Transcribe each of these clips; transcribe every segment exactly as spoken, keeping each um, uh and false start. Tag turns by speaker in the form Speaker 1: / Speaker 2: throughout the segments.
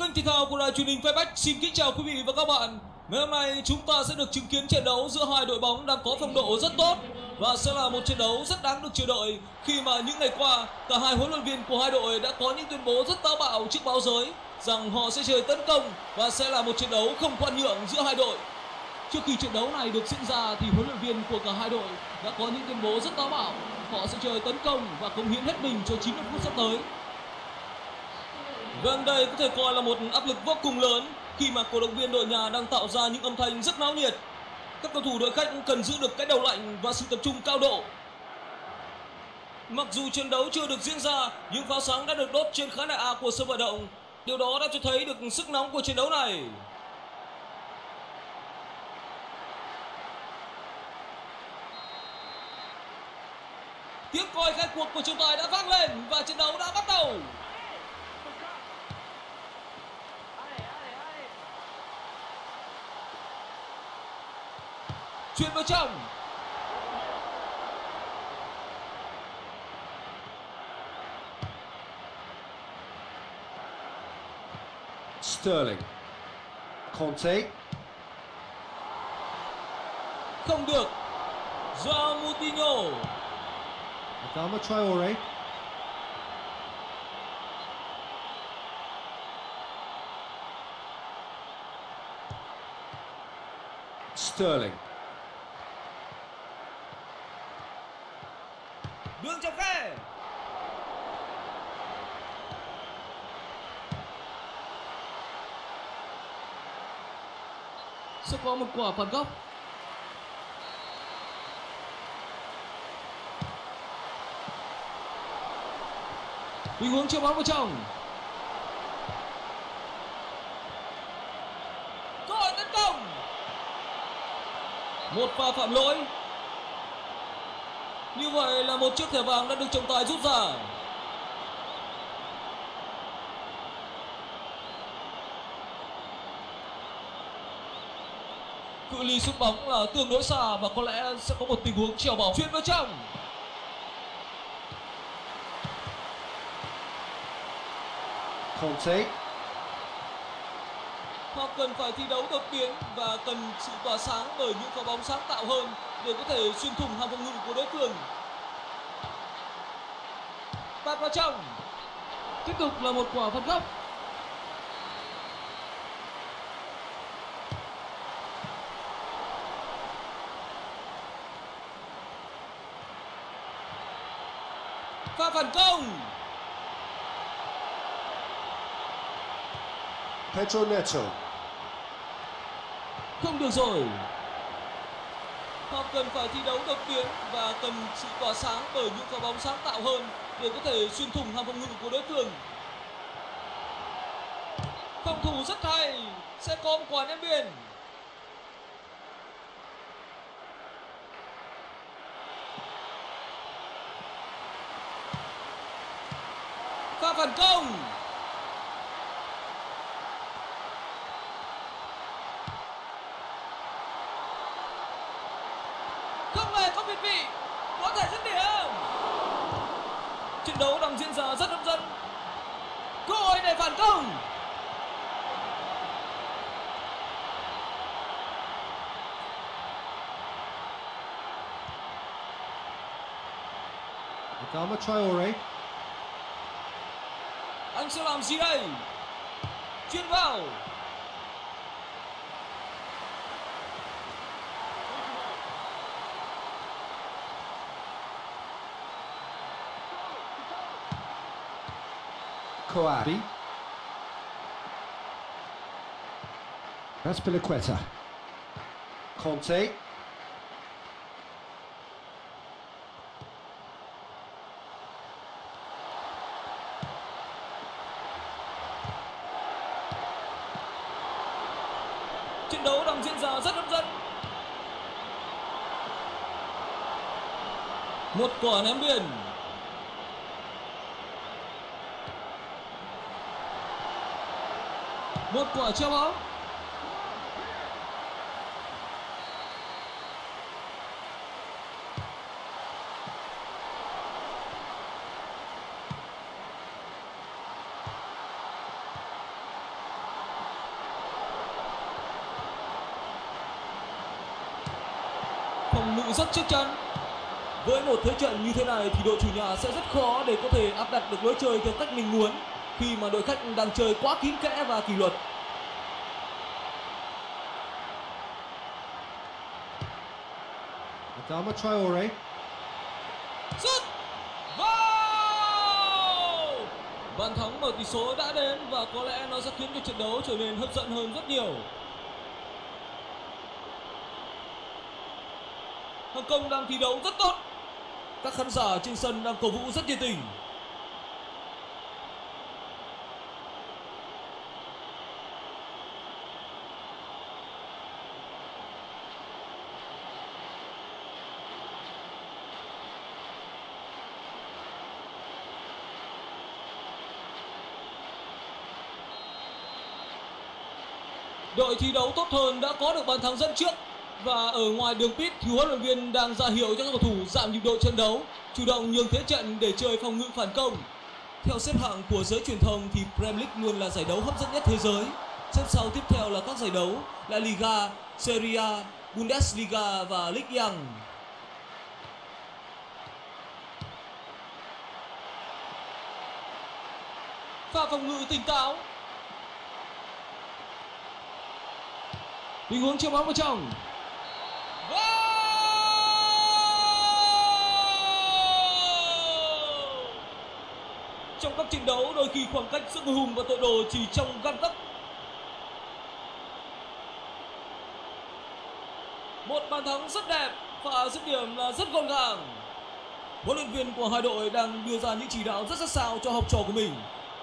Speaker 1: kênh thể thao của đài truyền hình Faceback xin kính chào quý vị và các bạn. Ngày hôm nay chúng ta sẽ được chứng kiến trận đấu giữa hai đội bóng đang có phong độ rất tốt và sẽ là một trận đấu rất đáng được chờ đợi khi mà những ngày qua cả hai huấn luyện viên của hai đội đã có những tuyên bố rất táo bạo trước báo giới rằng họ sẽ chơi tấn công và sẽ là một trận đấu không khoan nhượng giữa hai đội. Trước khi trận đấu này được diễn ra thì huấn luyện viên của cả hai đội đã có những tuyên bố rất táo bạo, họ sẽ chơi tấn công và cống hiến hết mình cho chín mươi phút sắp tới. Gần đây có thể coi là một áp lực vô cùng lớn khi mà cổ động viên đội nhà đang tạo ra những âm thanh rất náo nhiệt. Các cầu thủ đội khách cũng cần giữ được cái đầu lạnh và sự tập trung cao độ. Mặc dù trận đấu chưa được diễn ra nhưng pháo sáng đã được đốt trên khán đài A của sân vận động. Điều đó đã cho thấy được sức nóng của trận đấu này. Tiếng còi khai cuộc của trọng tài đã vang lên và trận đấu đã bắt đầu. Chuyền vào trong.
Speaker 2: Sterling. Conte.
Speaker 1: Không được. Joao Moutinho.
Speaker 2: Adama Traore. Sterling.
Speaker 1: Đường trong khe. Sẽ có một quả phạt góc. Tình huống cho bóng vào trong. Cơ hội tấn công. Một pha phạm lỗi. Như vậy là một chiếc thẻ vàng đã được trọng tài rút ra. Cự ly sút bóng là tương đối xa và có lẽ sẽ có một tình huống treo bóng. Chuyền vào trong.
Speaker 2: Conte.
Speaker 1: Họ cần phải thi đấu đột biến và cần sự tỏa sáng bởi những pha bóng sáng tạo hơn để có thể xuyên thủng hàng phòng ngự của đối phương. Tạt vào trong. Tiếp tục là một quả phạt góc. Pha phản công.
Speaker 2: Pedro Neto.
Speaker 1: Không được rồi. Họ cần phải thi đấu đột biến và cần sự tỏa sáng bởi những pha bóng sáng tạo hơn để có thể xuyên thủng hàng phòng ngự của đối phương. Phòng thủ rất hay, sẽ có một quả ném biên. Pha phản công. Không hề có việt vị, có thể dứt điểm. Trận đấu đang diễn ra rất hấp dẫn. Cơ hội để phản công.
Speaker 2: Adama Traore.
Speaker 1: Anh sẽ làm gì đây? Chuyền vào.
Speaker 2: Coabi. Azpilicueta. Conte.
Speaker 1: Trận đấu đang diễn ra rất hấp dẫn. Một quả ném biên. Một quả treo bóng. Phòng ngự rất chắc chắn. Với một thế trận như thế này thì đội chủ nhà sẽ rất khó để có thể áp đặt được lối chơi theo cách mình muốn khi mà đội khách đang chơi quá kín kẽ và kỷ luật.
Speaker 2: Adama Traore.
Speaker 1: Sút vào! Bàn thắng mở tỷ số đã đến và có lẽ nó sẽ khiến cho trận đấu trở nên hấp dẫn hơn rất nhiều. Hàng công đang thi đấu rất tốt. Các khán giả trên sân đang cổ vũ rất nhiệt tình. Đội thi đấu tốt hơn đã có được bàn thắng dẫn trước. Và ở ngoài đường pit thì huấn luyện viên đang ra hiệu cho các cầu thủ giảm nhịp độ trận đấu, chủ động nhường thế trận để chơi phòng ngự phản công. Theo xếp hạng của giới truyền thông thì Premier League luôn là giải đấu hấp dẫn nhất thế giới. Xếp sau tiếp theo là các giải đấu La Liga, Serie A, Bundesliga và Ligue một. Pha phòng ngự tỉnh táo. Tình huống chuyền bóng vào trong. Trong các trận đấu đôi khi khoảng cách giữa người hùng và tội đồ chỉ trong gang tấc. Một bàn thắng rất đẹp và dứt điểm là rất gọn gàng. Huấn luyện viên của hai đội đang đưa ra những chỉ đạo rất sát sao cho học trò của mình.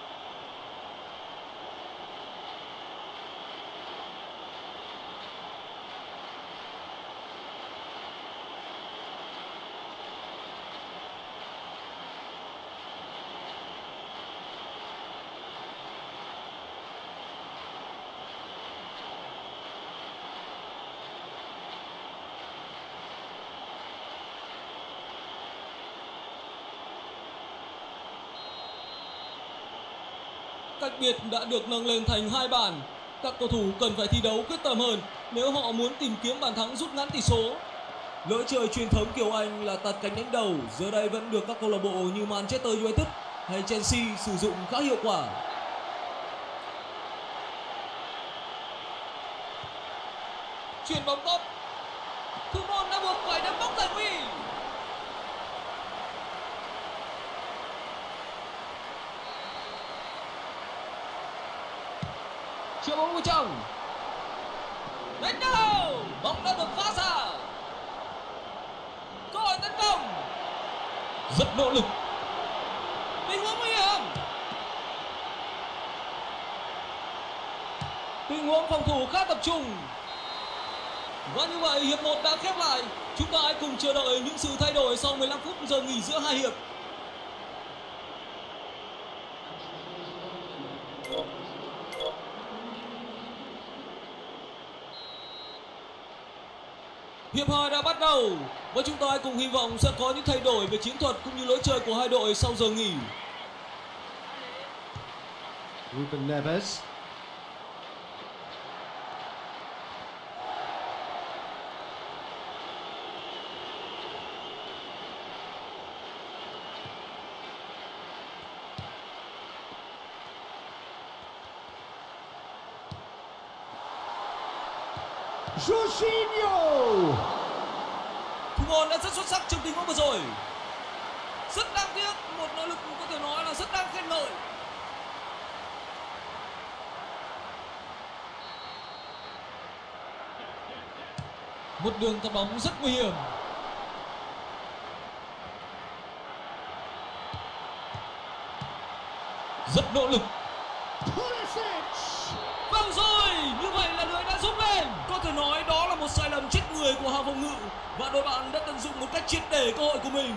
Speaker 1: Cách biệt đã được nâng lên thành hai bàn. Các cầu thủ cần phải thi đấu quyết tâm hơn nếu họ muốn tìm kiếm bàn thắng rút ngắn tỷ số. Lối chơi truyền thống kiểu Anh là tạt cánh đánh đầu giờ đây vẫn được các câu lạc bộ như Manchester United hay Chelsea sử dụng khá hiệu quả. Chuyền bóng tốt. Thủ môn đã buộc phải đấm bóng giải nguy. Chuyền bóng vào trong. Đánh đầu. Bóng đã được phá ra. Cơ hội tấn công. Rất nỗ lực. Tình huống nguy hiểm. Tình huống phòng thủ khá tập trung. Và như vậy hiệp một đã khép lại. Chúng ta hãy cùng chờ đợi những sự thay đổi sau mười lăm phút giờ nghỉ giữa hai hiệp. Hiệp hai đã bắt đầu và chúng ta hãy cùng hy vọng sẽ có những thay đổi về chiến thuật cũng như lối chơi của hai đội sau giờ nghỉ.
Speaker 2: Ruben Neves. Jorginho.
Speaker 1: Thủ môn đã rất xuất sắc trong tình huống vừa rồi. Rất đáng tiếc, một nỗ lực có thể nói là rất đáng khen ngợi. Một đường tạt bóng rất nguy hiểm. Rất nỗ lực. Vâng rồi, như vậy là lưới đã rút lên. Có thể nói đó là một sai lầm chết người của hàng phòng ngự và đội bạn đã tận dụng một cách triệt để cơ hội của mình.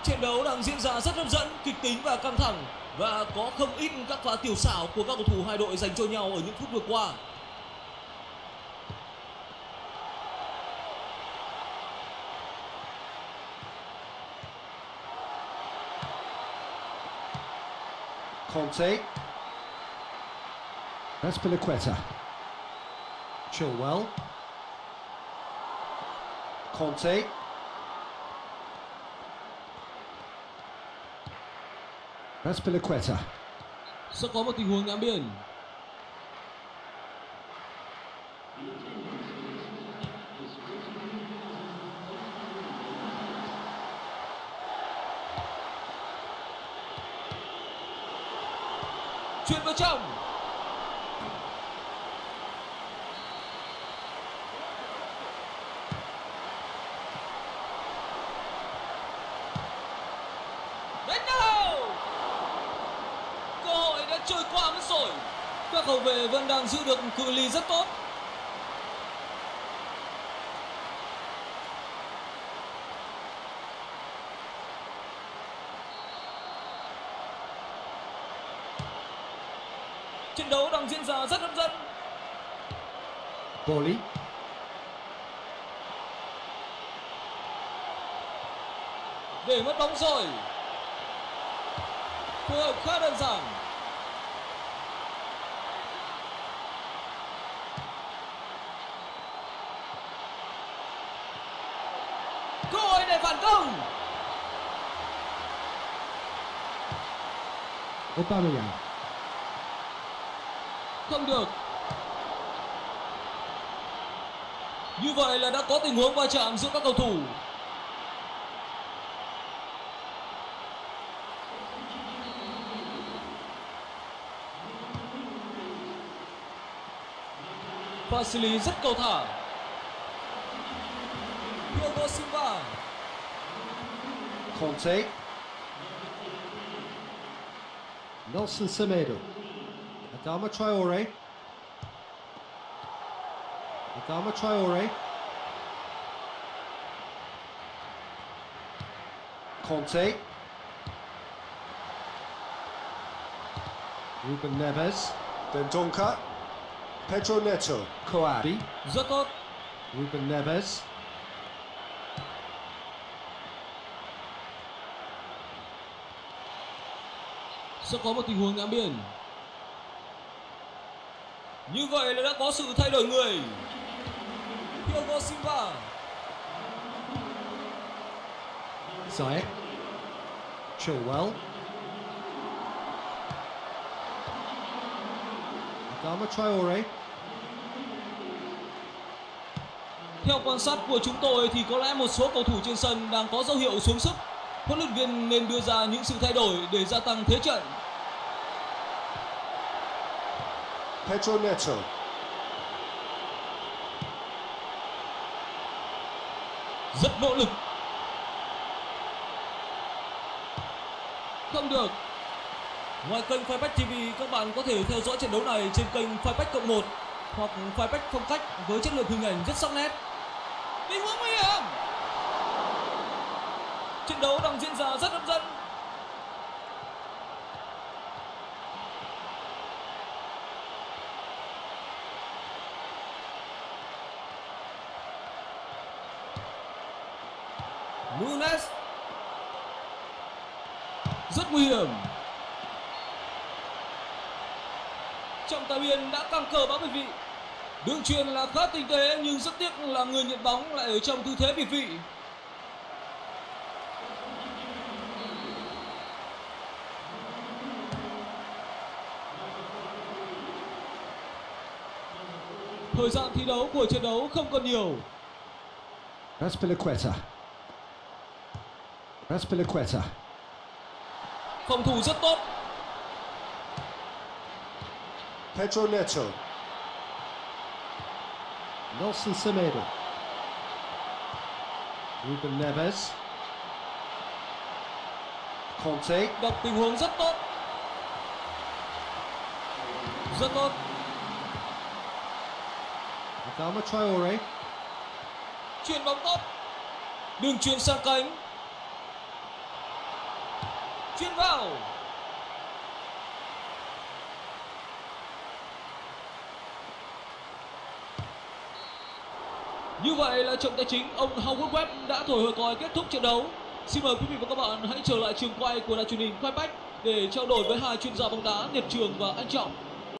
Speaker 1: Trận đấu đang diễn ra rất hấp dẫn, kịch tính và căng thẳng và có không ít các pha tiểu xảo của các cầu thủ hai đội dành cho nhau ở những phút vừa qua.
Speaker 2: Conte. Azpilicueta. Chilwell. Conte. Azpilicueta.
Speaker 1: Sẽ có một tình huống ngã biên. Chuyền vào trong. Đánh đâu. Cơ hội đã trôi qua mất rồi. Các hậu vệ vẫn đang giữ được cự ly rất tốt. Trận đấu đang diễn ra rất hấp dẫn.
Speaker 2: Boli.
Speaker 1: Để mất bóng rồi. Phối hợp khá đơn giản. Cơ hội để phản công.
Speaker 2: Aubameyang.
Speaker 1: Không được. Như vậy là đã có tình huống va chạm giữa các cầu thủ. Pha xử lý rất cầu thả. Thiago Silva.
Speaker 2: Conte. Nelson Semedo. Adama Traore. Adama Traore. Conte. Ruben Neves.
Speaker 3: Dendoncker. Pedro Neto.
Speaker 2: Coabi.
Speaker 1: Rất tốt.
Speaker 2: Ruben Neves.
Speaker 1: Sẽ có một tình huống ngã biên. Như vậy là đã có sự thay đổi người. Thiago Silva.
Speaker 2: Ziyech. Chilwell. Adama Traore.
Speaker 1: Theo quan sát của chúng tôi thì có lẽ một số cầu thủ trên sân đang có dấu hiệu xuống sức. Huấn luyện viên nên đưa ra những sự thay đổi để gia tăng thế trận.
Speaker 3: Pedro Neto.
Speaker 1: Rất nỗ lực. Không được. Ngoài kênh Fireback ti vi, các bạn có thể theo dõi trận đấu này trên kênh Fireback cộng một hoặc Fireback phong cách với chất lượng hình ảnh rất sắc nét. Tình huống nguy hiểm. Trận đấu đang diễn ra rất hấp dẫn. Nunes. Rất nguy hiểm. Trọng tài biên đã căng cờ bám biệt vị. Đường chuyền là khá tinh tế nhưng rất tiếc là người nhận bóng lại ở trong tư thế biệt vị. Thời gian thi đấu của trận đấu không còn nhiều.
Speaker 2: Azpilicueta. Azpilicueta.
Speaker 1: Phòng thủ rất tốt.
Speaker 3: Pedro Neto.
Speaker 2: Nelson Semedo. Ruben Neves. Conte.
Speaker 1: Đọc tình huống rất tốt. Rất tốt.
Speaker 2: Adama Traore.
Speaker 1: Chuyền bóng tốt. Đường chuyền sang cánh. chuyền vào. Như vậy là trọng tài chính ông Howard Webb đã thổi hồi còi kết thúc trận đấu. Xin mời quý vị và các bạn hãy trở lại trường quay của đài truyền hình Fight Back để trao đổi với hai chuyên gia bóng đá Nhật Trường và Anh Trọng.